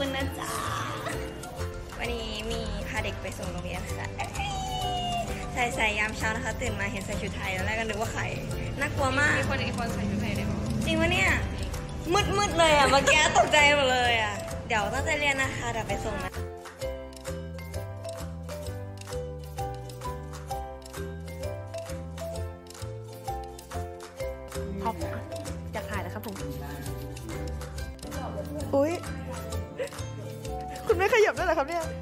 คุณนะจ๊ะวันนี้มีพาเด็กไปส่งโรงเรียนค่ะใส่ยามเช้านะคะตื่นมาเห็นใส่ชุดไทยแล้วแรกก็นึกว่าใครน่ากลัวมากมีคนใส่ชุดไทยได้ไหมจริงวะเนี่ยมืดเลยอ่ะเมื่อกี้ตกใจหมดเลยอ่ะเดี๋ยวตั้งใจเรียนนะคะเดี๋ยวไปส่งนะท็อปอยากถ่ายนะครับผมอุ้ยคุณไม่ขยับด้วยเหรอครับเนี่ย